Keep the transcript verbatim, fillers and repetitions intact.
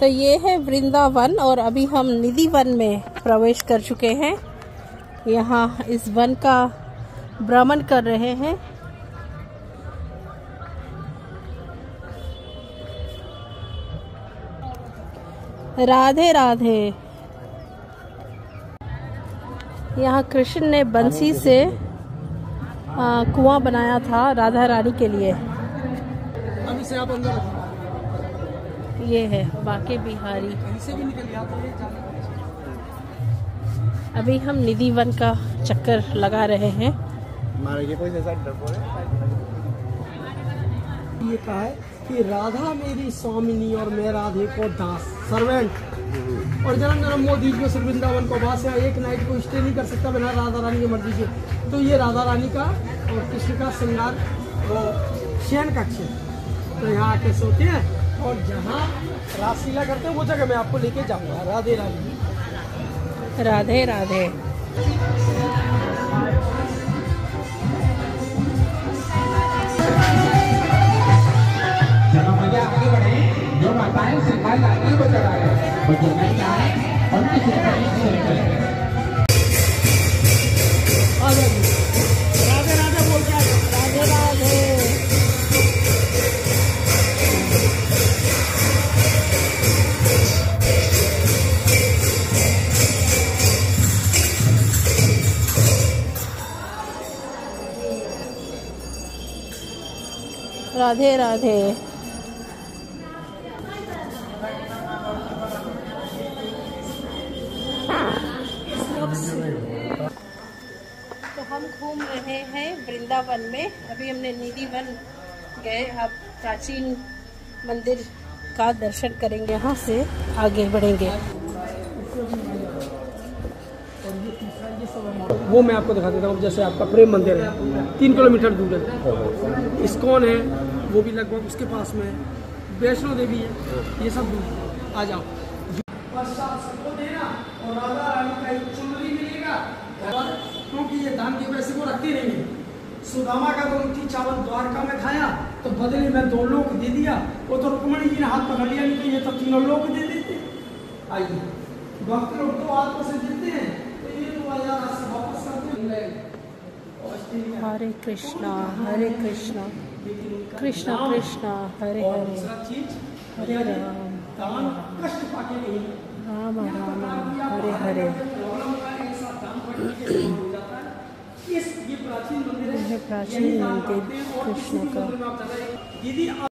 तो ये है वृंदावन और अभी हम निधि वन में प्रवेश कर चुके हैं। यहाँ इस वन का भ्रमण कर रहे हैं। राधे राधे। यहाँ कृष्ण ने बंसी से कुआं बनाया था राधा रानी के लिए। अभी से आप अंदर ये है बाके बिहारी। अभी हम निधि वन का चक्कर लगा रहे हैं। ये कहा है कि राधा मेरी स्वामिनी और मैं राधे को दास सर्वेंट। और जन्म जन्म मोदी जो सिर्फ वृंदावन को वास है, एक नाइट को स्टे नहीं कर सकता बिना राधा रानी की मर्जी के। तो ये राधा रानी का और कृष्ण का श्रृंगार और शयन कक्ष है। तो यहाँ आके सोते हैं और जहाँ रासलीला करते हैं वो जगह मैं आपको लेके जाऊँगा। राधे राधे। राधे राधे। जो माताएं सिखाए लाने को चढ़ाए और जो नहीं आए उनकी सिखाई शेयर करें। राधे राधे बोल के राधे राधे। राधे राधे। तो हम घूम रहे हैं वृंदावन में। अभी हमने निधि वन गए। अब प्राचीन मंदिर का दर्शन करेंगे, यहाँ से आगे बढ़ेंगे। वो मैं आपको दिखा देता हूँ। जैसे आपका प्रेम मंदिर है, तीन किलोमीटर दूर है। इस्कॉन है, वो भी लगभग उसके पास में है। वैष्णो देवी है, ये सब दूर। आ जाओ। सबको देना और राधा रानी का एक चुनरी मिलेगा, क्योंकि ये धाम की वैसे वो रखती नहीं है। सुदामा का दो मुट्ठी चावल द्वारका में खाया तो बदले में दो लोग दे दिया। वो तो रुक्मणी जी ने हाथ पकड़ लिया, नहीं तो ये तो तीनों लोग दे देते। आइए, भक्त लोग तो हाथ से देते हैं, तो ये तो बाजार से वापस करते हैं। हरे कृष्णा हरे कृष्णा कृष्णा कृष्णा हरे हरे हरे राम कष्ट पाके नहीं, राम राम हरे हरे। इस ये प्राचीन मंदिर है, प्राचीन मंदिर कृष्ण का।